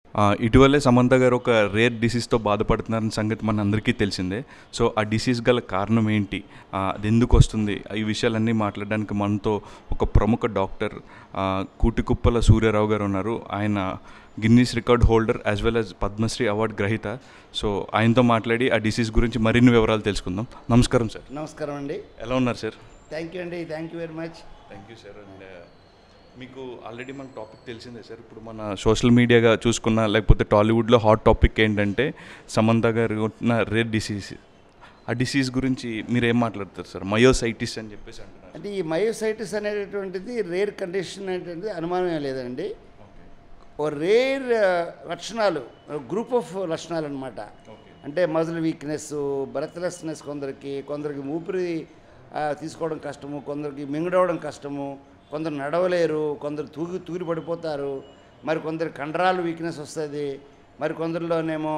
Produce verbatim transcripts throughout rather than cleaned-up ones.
ఇటీవలే సమంత గారు ఒక రేర్ డిసీజ్తో బాధపడుతున్నారన్న సంగతి మన అందరికీ తెలిసిందే. సో ఆ డిసీజ్ గల కారణం ఏంటి, అది ఎందుకు వస్తుంది, ఈ విషయాలన్నీ మాట్లాడడానికి మనతో ఒక ప్రముఖ డాక్టర్ కూటికుప్పల సూర్యారావు గారు ఉన్నారు. ఆయన Guinness record holder as well as Padma Shri award గ్రహీత. సో ఆయనతో మాట్లాడి ఆ డిసీజ్ గురించి మరిన్ని వివరాలు తెలుసుకుందాం. నమస్కారం సార్. నమస్కారం అండి. ఎలా ఉన్నారు సార్? థ్యాంక్ యూ అండి. Thank you very much. Thank you sir. And మీకు ఆల్రెడీ మన టాపిక్ తెలిసిందే సార్. ఇప్పుడు మన సోషల్ మీడియాగా చూసుకున్న లేకపోతే టాలీవుడ్లో హాట్ టాపిక్ ఏంటంటే సమంత గారు ఉన్న రేర్ డిసీజ్. ఆ డిసీజ్ గురించి మీరు ఏం మాట్లాడతారు సార్? మయోసైటిస్ అని చెప్పేసి అంటున్నారు. అంటే ఈ మయోసైటిస్ అనేటటువంటిది రేర్ కండిషన్ అనేటువంటిది అనుమానమే లేదండి. ఓ రేర్ లక్షణాలు, గ్రూప్ ఆఫ్ లక్షణాలు అనమాట. అంటే మజిల్ వీక్నెస్, బ్రెత్లెస్నెస్ కొందరికి, కొందరికి ఊపిరి తీసుకోవడం కష్టము, కొందరికి మింగడవడం కష్టము, కొందరు నడవలేరు, కొందరు తూగి తూరి పడిపోతారు, మరి కొందరు కండరాలు వీక్నెస్ వస్తుంది, మరి కొందరిలోనేమో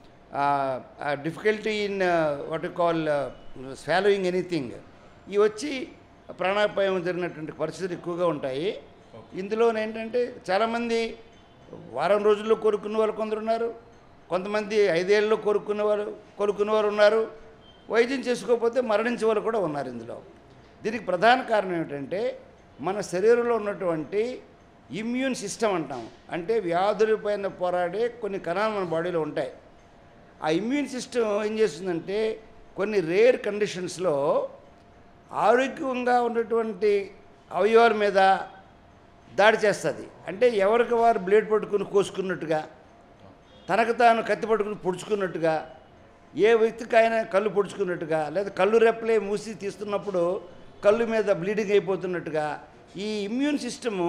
difficulty in what you call swallowing anything, ఇవి వచ్చి ప్రాణాపాయం జరిగినటువంటి పరిస్థితులు ఎక్కువగా ఉంటాయి. ఇందులోనేంటంటే చాలామంది వారం రోజుల్లో కోరుకున్న వాళ్ళు కొందరు ఉన్నారు, కొంతమంది ఐదేళ్ళలో కోరుకున్న వాళ్ళు కోరుకున్న వారు ఉన్నారు, వైద్యం చేసుకోకపోతే మరణించే వాళ్ళు కూడా ఉన్నారు. ఇందులో దీనికి ప్రధాన కారణం ఏమిటంటే మన శరీరంలో ఉన్నటువంటి ఇమ్యూన్ సిస్టమ్ అంటాం. అంటే వ్యాధులపైన పోరాడే కొన్ని కణాలు మన బాడీలో ఉంటాయి. ఆ ఇమ్యూన్ సిస్టమ్ ఏం చేస్తుందంటే కొన్ని రేర్ కండిషన్స్లో ఆరోగ్యంగా ఉన్నటువంటి అవయవాల మీద దాడి చేస్తుంది. అంటే ఎవరికి వారు బ్లేడ్ పట్టుకుని కోసుకున్నట్టుగా, తనకు తాను కత్తి పట్టుకుని పొడుచుకున్నట్టుగా, ఏ వ్యక్తికి ఆయన కళ్ళు పొడుచుకున్నట్టుగా, లేదా కళ్ళు రెప్పలే మూసి తీస్తున్నప్పుడు కళ్ళు మీద బ్లీడింగ్ అయిపోతున్నట్టుగా ఈ ఇమ్యూన్ సిస్టము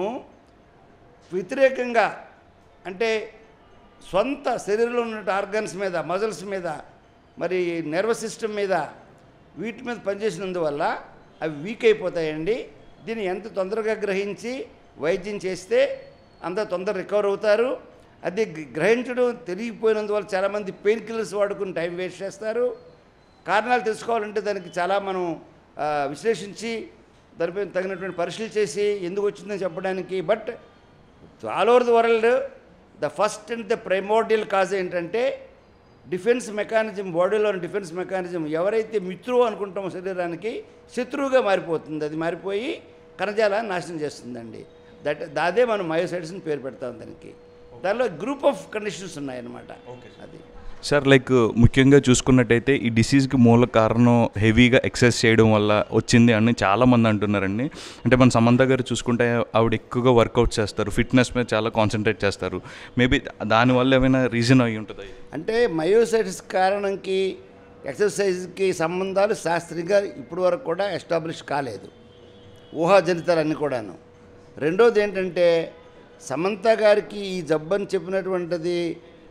వ్యతిరేకంగా, అంటే సొంత శరీరంలో ఉన్న ఆర్గన్స్ మీద, మజిల్స్ మీద, మరి నర్వస్ సిస్టమ్ మీద, వీటి మీద పనిచేసినందువల్ల అవి వీక్ అయిపోతాయండి. దీన్ని ఎంత తొందరగా గ్రహించి వైద్యం చేస్తే అంత తొందర రికవర్ అవుతారు. అది గ్రహించడం తెలియకపోయినందువల్ల చాలామంది పెయిన్ కిల్లర్స్ వాడుకుని టైం వేస్ట్ చేస్తారు. కారణాలు తెలుసుకోవాలంటే దానికి చాలా మనం విశ్లేషించి దానిపై తగినటువంటి పరీక్షలు చేసి ఎందుకు వచ్చిందని చెప్పడానికి. But all over the world the first and the primordial cause ఏంటంటే డిఫెన్స్ మెకానిజం, బాడీలోని డిఫెన్స్ మెకానిజం ఎవరైతే మిత్రువు అనుకుంటామో శరీరానికి శత్రువుగా మారిపోతుంది. అది మారిపోయి కణజాలాన్ని నాశనం చేస్తుందండి. దట్ అదే మనం మయోసైటిస్ అని పేరు పెడతాం దానికి. దానిలో గ్రూప్ ఆఫ్ కండిషన్స్ ఉన్నాయన్నమాట. అది సార్, లైక్ ముఖ్యంగా చూసుకున్నట్టయితే ఈ డిసీజ్కి మూల కారణం హెవీగా ఎక్సర్సైజ్ చేయడం వల్ల వచ్చింది అని చాలామంది అంటున్నారండి. అంటే మన సమంత గారు చూసుకుంటే ఆవిడ ఎక్కువగా వర్కౌట్ చేస్తారు, ఫిట్నెస్ మీద చాలా కాన్సన్ట్రేట్ చేస్తారు. మేబీ దానివల్ల ఏమైనా రీజన్ అయి ఉంటుంది? అంటే మయోసైటిస్ కారణంకి ఎక్సర్సైజ్కి సంబంధాలు శాస్త్రీయంగా ఇప్పటి వరకు కూడా ఎస్టాబ్లిష్ కాలేదు, ఊహాజనితాలన్నీ కూడాను. రెండోది ఏంటంటే సమంత గారికి ఈ జబ్బని చెప్పినటువంటిది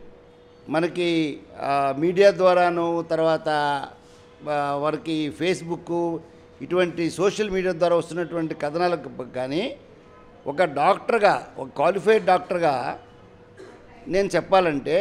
మనకి మీడియా ద్వారాను, తర్వాత వారికి ఫేస్బుక్, ఇటువంటి సోషల్ మీడియా ద్వారా వస్తున్నటువంటి కథనాలకు కానీ ఒక డాక్టర్గా, ఒక క్వాలిఫైడ్ డాక్టర్గా నేను చెప్పాలంటే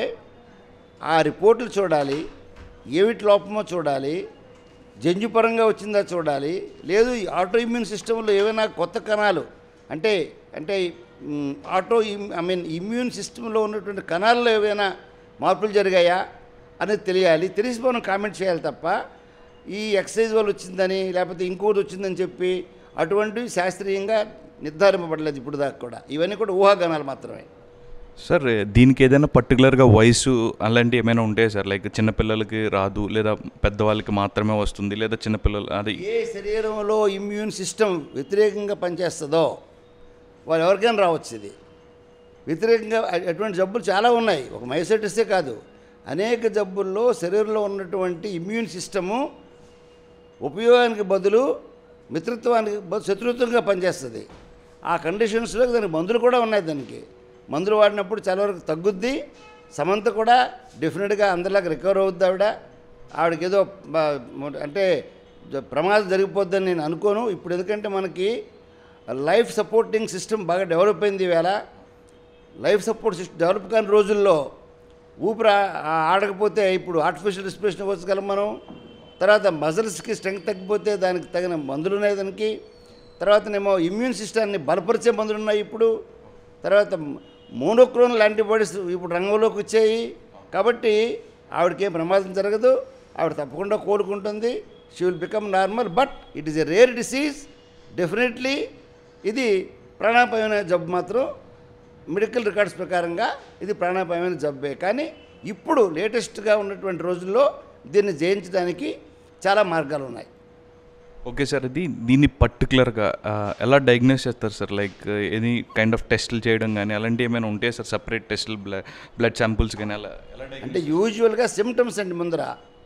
ఆ రిపోర్టులు చూడాలి, ఏమిటి లోపమో చూడాలి, జన్యుపరంగా వచ్చిందా చూడాలి, లేదు ఆటో ఇమ్యూన్ సిస్టంలో ఏమైనా కొత్త కణాలు, అంటే అంటే ఆటో ఐ మీన్ ఇమ్యూన్ సిస్టంలో ఉన్నటువంటి కణాల్లో ఏవైనా మార్పులు జరిగాయా అనేది తెలియాలి. తెలిసి మనం కామెంట్ చేయాలి తప్ప ఈ ఎక్సర్సైజ్ వల్ల వచ్చిందని లేకపోతే ఇంకోటి వచ్చిందని చెప్పి అటువంటివి శాస్త్రీయంగా నిర్ధారింపబడలేదు ఇప్పుడు దాకా కూడా. ఇవన్నీ కూడా ఊహాగానాలు మాత్రమే. సార్, దీనికి ఏదైనా పర్టికులర్గా వయసు అలాంటివి ఏమైనా ఉంటాయి సార్? లైక్ చిన్నపిల్లలకి రాదు, లేదా పెద్దవాళ్ళకి మాత్రమే వస్తుంది, లేదా చిన్నపిల్లలు అది ఏ శరీరంలో ఇమ్యూన్ సిస్టమ్ వ్యతిరేకంగా పనిచేస్తుందో వాళ్ళు ఎవరికైనా రావచ్చు. ఇది వ్యతిరేకంగా అటువంటి జబ్బులు చాలా ఉన్నాయి, ఒక మయోసైటిసే కాదు, అనేక జబ్బుల్లో శరీరంలో ఉన్నటువంటి ఇమ్యూన్ సిస్టము ఉపయోగానికి బదులు మిత్రత్వానికి బదులు శత్రుత్వంగా పనిచేస్తుంది. ఆ కండిషన్స్లో దానికి మందులు కూడా ఉన్నాయి. దానికి మందులు వాడినప్పుడు చాలా వరకు తగ్గుద్ది. సమంత కూడా డెఫినెట్గా అందరిలాగా రికవర్ అవుద్ది. ఆవిడ ఆవిడకి ఏదో అంటే ప్రమాదం జరిగిపోద్దని నేను అనుకోను ఇప్పుడు. ఎందుకంటే మనకి లైఫ్ సపోర్టింగ్ సిస్టమ్ బాగా డెవలప్ అయింది. ఈవేళ లైఫ్ సపోర్ట్ సిస్టమ్ డెవలప్ కాని రోజుల్లో ఊపిరి ఆడకపోతే ఇప్పుడు ఆర్టిఫిషియల్ రెస్పిరేషన్ ఇవ్వగలం మనం. తర్వాత మజిల్స్కి స్ట్రెంగ్త్ తగ్గిపోతే దానికి తగిన మందులు ఉన్నాయి దానికి. తర్వాతనేమో ఇమ్యూన్ సిస్టాన్ని బలపరిచే మందులు ఉన్నాయి ఇప్పుడు. తర్వాత మోనోక్లోనల్ యాంటీబాడీస్ ఇప్పుడు రంగంలోకి వచ్చాయి కాబట్టి ఆవిడకి ఏం ప్రమాదం జరగదు, ఆవిడ తప్పకుండా కోలుకుంటుంది, she will become normal. But it is a rare disease. Definitely ఇది ప్రాణాపాయమైన జబ్బు మాత్రం మెడికల్ రికార్డ్స్ ప్రకారంగా ఇది ప్రాణాపాయమైన జబ్బే. కానీ ఇప్పుడు లేటెస్ట్గా ఉన్నటువంటి రోజుల్లో దీన్ని జయించడానికి చాలా మార్గాలు ఉన్నాయి. ఓకే సార్, ఇది దీన్ని పర్టికులర్గా ఎలా డయాగ్నోస్ చేస్తారు సార్? లైక్ ఎనీ కైండ్ ఆఫ్ టెస్టులు చేయడం కానీ అలాంటివి ఏమైనా ఉంటాయి సార్? సపరేట్ టెస్టులు, బ్లడ్ బ్లడ్ శాంపుల్స్ కానీ అలా ఎలా? అంటే యూజువల్గా సిమ్టమ్స్ అండి. ముందర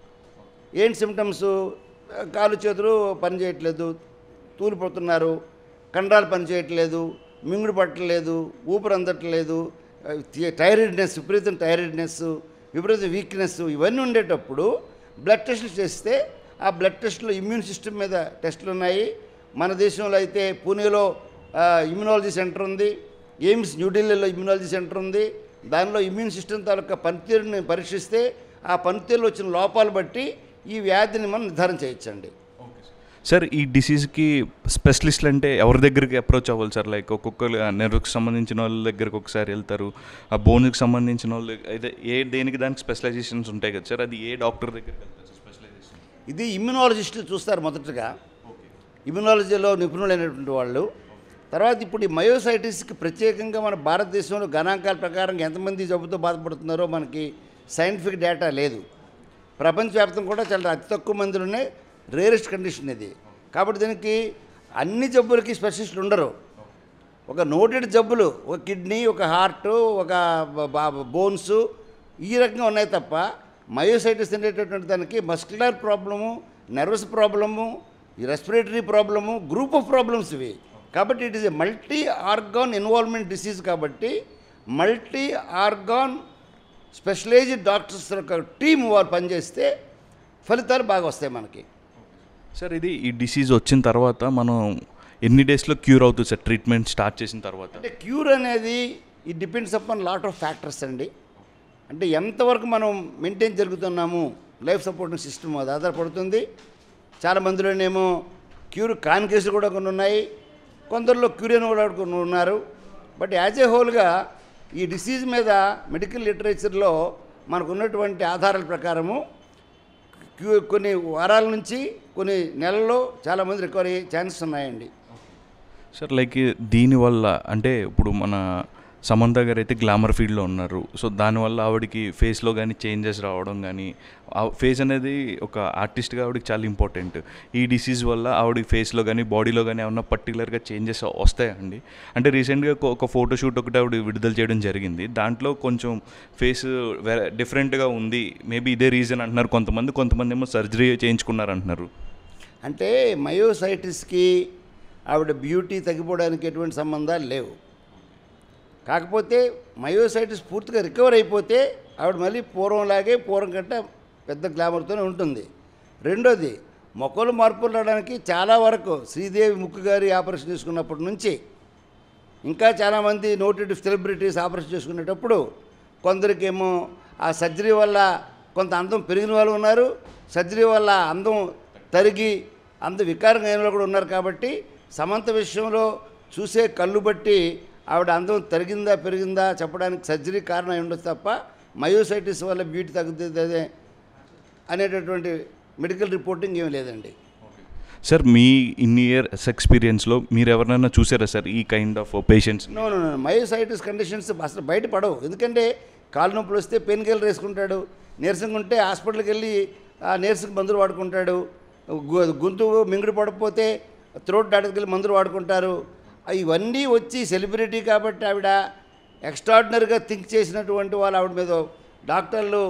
ఏంటి సిమ్టమ్స్? కాలు చేతులు పనిచేయట్లేదు, తూలిపోతున్నారు, కండరాలు పనిచేయట్లేదు, మింగుడు పట్టలేదు, ఊపిరి అందట్లేదు, టైర్డ్నెస్, విపరీతం టైర్డ్నెస్, విపరీత వీక్నెస్, ఇవన్నీ ఉండేటప్పుడు బ్లడ్ టెస్టులు చేస్తే ఆ బ్లడ్ టెస్టులు ఇమ్యూన్ సిస్టమ్ మీద టెస్టులు ఉన్నాయి. మన దేశంలో అయితే పూణేలో ఇమ్యూనాలజీ సెంటర్ ఉంది, ఎయిమ్స్ న్యూఢిల్లీలో ఇమ్యూనాలజీ సెంటర్ ఉంది. దానిలో ఇమ్యూన్ సిస్టమ్ తాలూకా పనితీరుని పరీక్షిస్తే ఆ పనితీరులో వచ్చిన లోపాలు బట్టి ఈ వ్యాధిని మనం నిర్ధారణ చేయొచ్చండి. సార్, ఈ డిసీజ్కి స్పెషలిస్టులు అంటే ఎవరి దగ్గరికి అప్రోచ్ అవ్వాలి సార్? లైక్ ఒక్కొక్క నెర్వ్కి సంబంధించిన వాళ్ళ దగ్గరికి ఒకసారి వెళ్తారు, ఆ బోన్కి సంబంధించిన వాళ్ళు అయితే ఏ దేనికి దానికి స్పెషలైజేషన్స్ ఉంటాయి కదా సార్, అది ఏ డాక్టర్ దగ్గరికి వెళ్తారు సార్ స్పెషలైజేషన్? ఇది ఇమ్యూనాలజిస్టులు చూస్తారు మొదటగా, ఇమ్యూనాలజీలో నిపుణులైనటువంటి వాళ్ళు. తర్వాత ఇప్పుడు ఈ మయోసైటిస్కి ప్రత్యేకంగా మన భారతదేశంలో గణాంకాల ప్రకారం ఎంతమంది జబ్బుతో బాధపడుతున్నారో మనకి సైంటిఫిక్ డేటా లేదు. ప్రపంచవ్యాప్తం కూడా చాలా అతి తక్కువ మందిలోనే రేరెస్ట్ కండిషన్ ఇది. కాబట్టి దీనికి అన్ని జబ్బులకి స్పెషలిస్టులు ఉండరు. ఒక నోటెడ్ జబ్బులు, ఒక కిడ్నీ, ఒక హార్ట్, ఒక బోన్స్, ఈ రకంగా ఉన్నాయి తప్ప మయోసైటిస్ అనేటటువంటి దానికి muscular problem, nervous problem, respiratory problem, group of problems ఇవి. కాబట్టి it is a multi organ involvement disease. కాబట్టి మల్టీ ఆర్గాన్ స్పెషలైజ్డ్ డాక్టర్స్ యొక్క టీం వారు పనిచేస్తే ఫలితాలు బాగా వస్తాయి మనకి. సార్, ఇది ఈ డిసీజ్ వచ్చిన తర్వాత మనం ఎన్ని డేస్లో క్యూర్ అవుతుంది సార్ ట్రీట్మెంట్ స్టార్ట్ చేసిన తర్వాత? అంటే క్యూర్ అనేది it depends upon lot of factors అండి. అంటే ఎంతవరకు మనం మెయింటైన్ జరుగుతున్నాము, లైఫ్ సపోర్టింగ్ సిస్టమ్ అది ఆధారపడుతుంది. చాలా మందిలోనేమో క్యూర్ కాని కేసులు కూడా కొన్ని ఉన్నాయి, కొందరిలో క్యూర్ అని కూడా కొన్ని ఉన్నారు. బట్ యాజ్ ఏ హోల్గా ఈ డిసీజ్ మీద మెడికల్ లిటరేచర్లో మనకు ఉన్నటువంటి ఆధారాల ప్రకారము క్యూ కొన్ని వారాల నుంచి కొన్ని నెలల్లో చాలామంది రికవర్ అయ్యే ఛాన్సెస్ ఉన్నాయండి. సార్, లైక్ దీనివల్ల అంటే ఇప్పుడు మన సమంత గారు అయితే గ్లామర్ ఫీల్డ్లో ఉన్నారు. సో దానివల్ల ఆవిడకి ఫేస్లో కానీ చేంజెస్ రావడం కానీ, ఆ ఫేస్ అనేది ఒక ఆర్టిస్ట్గా ఆవిడకి చాలా ఇంపార్టెంట్. ఈ డిసీజ్ వల్ల ఆవిడ ఫేస్లో కానీ బాడీలో కానీ ఏమన్నా పర్టికులర్గా చేంజెస్ వస్తాయండి? అంటే రీసెంట్గా ఒక ఫోటోషూట్ ఒకటి ఆవిడ విడుదల చేయడం జరిగింది. దాంట్లో కొంచెం ఫేస్ వేరే డిఫరెంట్గా ఉంది, మేబీ ఇదే రీజన్ అంటున్నారు కొంతమంది, కొంతమంది ఏమో సర్జరీ చేయించుకున్నారు అంటున్నారు. అంటే మయోసైటిస్కి ఆవిడ బ్యూటీ తగ్గిపోవడానికి ఎటువంటి సంబంధాలు లేవు. కాకపోతే మయోసైటిస్ పూర్తిగా రికవర్ అయిపోతే ఆవిడ మళ్ళీ పూర్వంలాగే పూర్వం కంటే పెద్ద గ్లామర్తోనే ఉంటుంది. రెండోది, మొక్కలు మార్పులు రావడానికి చాలా వరకు శ్రీదేవి ముక్కు గారి ఆపరేషన్ చేసుకున్నప్పటి నుంచి ఇంకా చాలామంది నోటెడ్ సెలబ్రిటీస్ ఆపరేషన్ చేసుకునేటప్పుడు కొందరికేమో ఆ సర్జరీ వల్ల కొంత అందం పెరిగిన వాళ్ళు ఉన్నారు, సర్జరీ వల్ల అందం తరిగి అందం వికారంగా అయిన వాళ్ళు కూడా ఉన్నారు. కాబట్టి సమంత విషయంలో చూసే కళ్ళు బట్టి ఆవిడ అందం తరిగిందా పెరిగిందా చెప్పడానికి సర్జరీ కారణం అయి ఉండొచ్చు తప్ప మయోసైటిస్ వల్ల బ్యూటీ తగ్గుతుంది అనేటటువంటి మెడికల్ రిపోర్టింగ్ ఏమీ లేదండి. సార్, మీ ఇన్ని ఇయర్స్ ఎక్స్పీరియన్స్లో మీరు ఎవరైనా చూసారా సార్ ఈ kind of patients? No no no myositis conditions అసలు బయటపడవు. ఎందుకంటే కాలు నొప్పులు వస్తే పెయిన్ కిల్లర్ వేసుకుంటాడు, నీరసంగా ఉంటే హాస్పిటల్కి వెళ్ళి ఆ నీరసంగా మందులు వాడుకుంటాడు, గొంతు మింగుడు పడకపోతే త్రోట్ డాక్టర్కి వెళ్ళి మందులు వాడుకుంటారు. ఇవన్నీ వచ్చి సెలబ్రిటీ కాబట్టి ఆవిడ ఎక్స్ట్రాడినరీగా థింక్ చేసినటువంటి వాళ్ళు ఆవిడ మీద డాక్టర్లు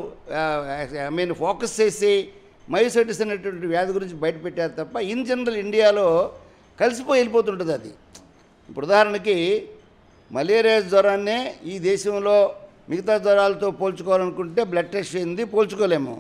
ఐ మీన్ ఫోకస్ చేసి మయోసైటిస్ అనేటువంటి వ్యాధి గురించి బయటపెట్టారు తప్ప ఇన్ జనరల్ ఇండియాలో కలిసిపోయి వెళ్ళిపోతుంటుంది అది. ఇప్పుడు ఉదాహరణకి మలేరియా జ్వరాన్నే ఈ దేశంలో మిగతా జ్వరాలతో పోల్చుకోవాలనుకుంటే బ్లడ్ టెస్ట్ చేయింది పోల్చుకోలేము.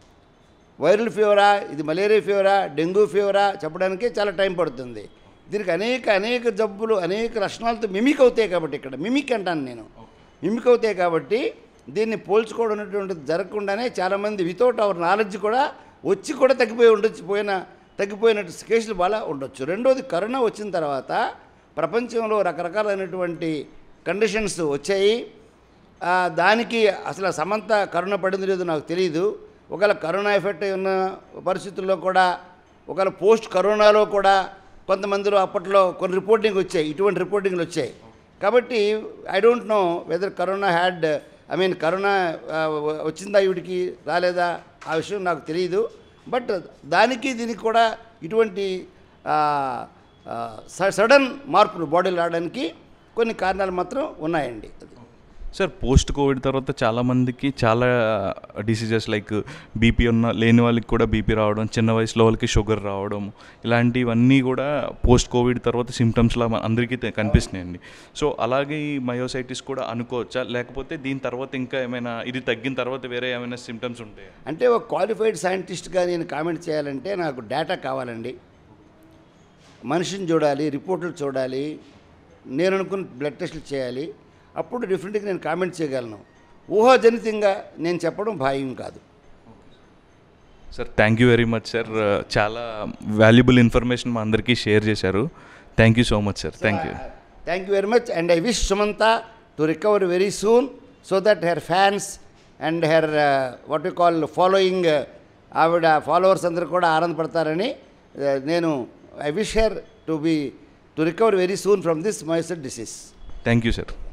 వైరల్ ఫీవరా, ఇది మలేరియా ఫీవరా, డెంగ్యూ ఫీవరా చెప్పడానికి చాలా టైం పడుతుంది. దీనికి అనేక అనేక జబ్బులు అనేక లక్షణాలతో మిమిక్ అవుతాయి కాబట్టి, ఇక్కడ మిమిక్ అంటాను నేను, మిమిక్ అవుతాయి కాబట్టి దీన్ని పోల్చుకోవడం అనేటువంటిది జరగకుండానే చాలామంది వితౌట్ అవర్ నాలెడ్జ్ కూడా వచ్చి కూడా తగ్గిపోయి ఉండొచ్చు, పోయిన తగ్గిపోయినట్టు కేసులు బాగా ఉండొచ్చు. రెండోది, కరోనా వచ్చిన తర్వాత ప్రపంచంలో రకరకాలైనటువంటి కండిషన్స్ వచ్చాయి. దానికి అసలు సమంత కరోనా పడింది లేదో నాకు తెలియదు. ఒకవేళ కరోనా ఎఫెక్ట్ ఉన్న పరిస్థితుల్లో కూడా, ఒకవేళ పోస్ట్ కరోనాలో కూడా కొంతమందిలో అప్పట్లో కొన్ని రిపోర్టింగ్ వచ్చాయి, ఇటువంటి రిపోర్టింగ్లు వచ్చాయి. కాబట్టి I don't know whether corona had I mean corona వచ్చిందా ఈవిడికి రాలేదా ఆ విషయం నాకు తెలియదు. బట్ దానికి దీనికి కూడా ఇటువంటి సడన్ మార్పులు బాడీలో రావడానికి కొన్ని కారణాలు మాత్రం ఉన్నాయండి. సార్, పోస్ట్ కోవిడ్ తర్వాత చాలామందికి చాలా డిసీజెస్ లైక్ బీపీ ఉన్న లేని వాళ్ళకి కూడా బీపీ రావడం, చిన్న వయసులో వాళ్ళకి షుగర్ రావడం, ఇలాంటివన్నీ కూడా పోస్ట్ కోవిడ్ తర్వాత సిమ్టమ్స్లా అందరికీ కనిపిస్తున్నాయండి. సో అలాగే ఈ మయోసైటిస్ కూడా అనుకోవచ్చా, లేకపోతే దీని తర్వాత ఇంకా ఏమైనా ఇది తగ్గిన తర్వాత వేరే ఏమైనా సిమ్టమ్స్ ఉంటాయా? అంటే ఒక క్వాలిఫైడ్ సైంటిస్ట్గా నేను కామెంట్ చేయాలంటే నాకు డేటా కావాలండి. మనిషిని చూడాలి, రిపోర్టులు చూడాలి, నేను అనుకున్న బ్లడ్ టెస్టులు చేయాలి. అప్పుడు డిఫరెంట్గా నేను కామెంట్ చేయగలను. ఊహాజనితంగా నేను చెప్పడం భావ్యం కాదు. Sir, thank you very much sir. చాలా వాల్యుబుల్ ఇన్ఫర్మేషన్ మా అందరికీ షేర్ చేశారు. Thank you so much sir. Thank you thank you very much. And I wish Samantha to recover very soon so that her fans and her what you call following, ఆవిడ followers అందరూ కూడా ఆనందపడతారని నేను I wish her to be to recover very soon from this myositis disease. Thank you sir.